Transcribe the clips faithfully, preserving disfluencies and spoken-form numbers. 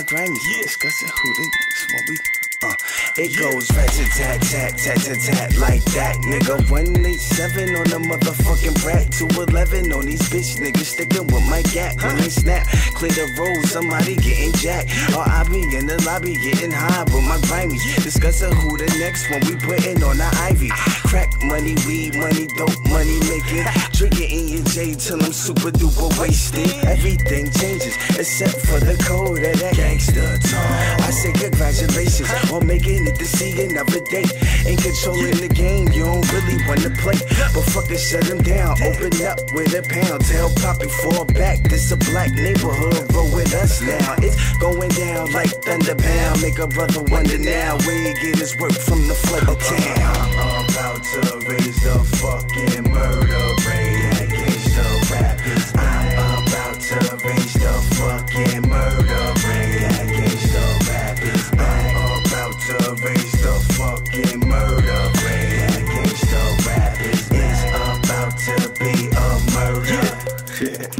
my Grammys. Yeah. Discussing who the next one we. Uh, it goes rat tat tat tat tat tat like that, nigga. one eighty-seven on the motherfucking brat. two eleven on these bitch niggas sticking with my gat. When they snap, clear the road, somebody getting jacked. Or I be in the lobby getting high with my Grammys. Discussing who the next one we putting on the Ivy. Crack money, weed money, dope money making. Drinking in your J till I'm super duper wasted. Everything changes except for the code of that gangster talk. I say congratulations on making it to see another day. Ain't controlling the game, you don't really wanna play. But fuck it, shut him down. Open up with a pound. Tell Poppy fall back. This a black neighborhood, roll with us now. It's going down like thunder pound. Make a brother wonder now where he get his work from the flood of town. I'm about to raise the fucking murder rate against the rappers. I'm about to raise the fucking murder rate against the rappers. I'm about to raise the fucking murder rate against the rappers. It's about to be a murder. Yeah.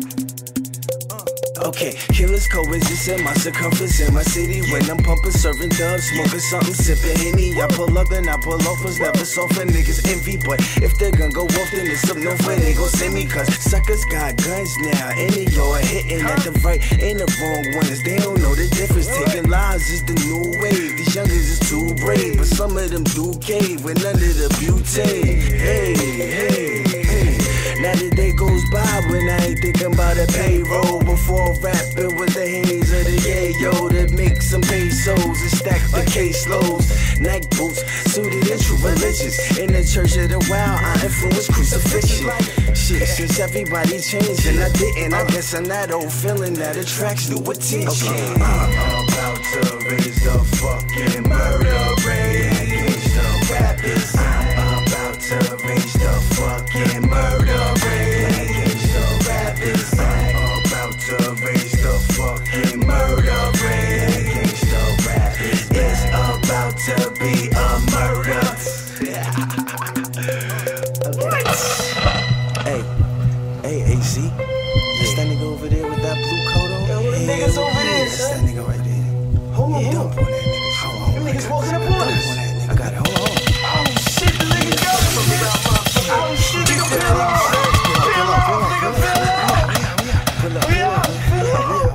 Okay, killers coexist in my circumference in my city. When I'm pumping, serving dubs, smoking something, sipping Henny. I pull up and I pull off, was never soft for niggas envy. But if they're gonna go off, then it's up no way they gon' send me. Cause suckers got guns now, and they all hitting at the right and the wrong ones. They don't know the difference. Taking lives is the new wave. These youngers is too brave, but some of them do cave when under the butane. Hey, hey, hey. Now the day goes by when I ain't thinking about a payroll. Before rap, it was the haze of the yayo to make some pesos and stack the caseloads. Neck boots, suited and true religious. In the church of the wild, I influence crucifixion. Shit, since everybody changed and I didn't, I guess I'm that old feeling that attracts new attention. Okay, I'm about to raise the fucking murder rate against the rappers. I'm about to raise the fucking murder rate against the rappers. I'm about to raise the fucking murder rate against the rappers. It's about to be a murder. What? Hey, hey, A C. That's that nigga over there with that blue coat on. Yo, the niggas over there, That's son. that nigga right there. Hold on, Yeah, hold on. dump on that nigga. Hold on. Them niggas walking up on us. I got it. Hold on. Oh shit, the nigga got us. Oh shit, nigga, feel up. Feel up, nigga, feel up. Pull up, We out, feel up.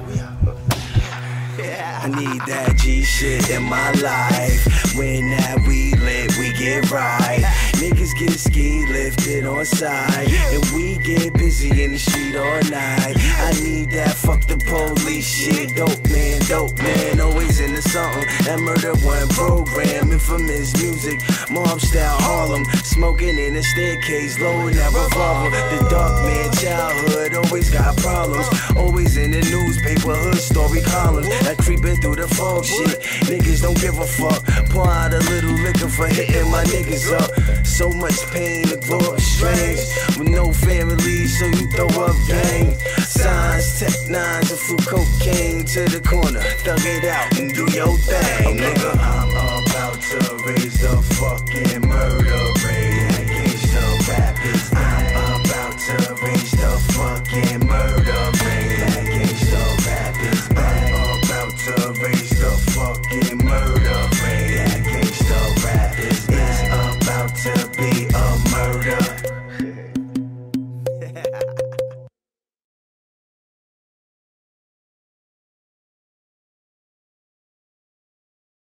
I need that G shit in my life. When that we lit, we get right. Niggas get ski lifted on side, and we get busy in the street all night. I need that fuck the police shit. Dope man, dope man, always into something. That murder one program, infamous music, mob style Harlem. Smoking in the staircase, loading that revolver. The dark man childhood, always got problems. Always in the newspaper, hood story columns. That creeping through the fog shit. Niggas don't give a fuck. Pour out a little liquor for hitting my niggas up. So much pain, the glory strange. With no family, so you throw up gang. Signs, tech nines, and fruit cocaine to the corner. Thug it out and do your thing, nigga. I'm about to raise the fucking murder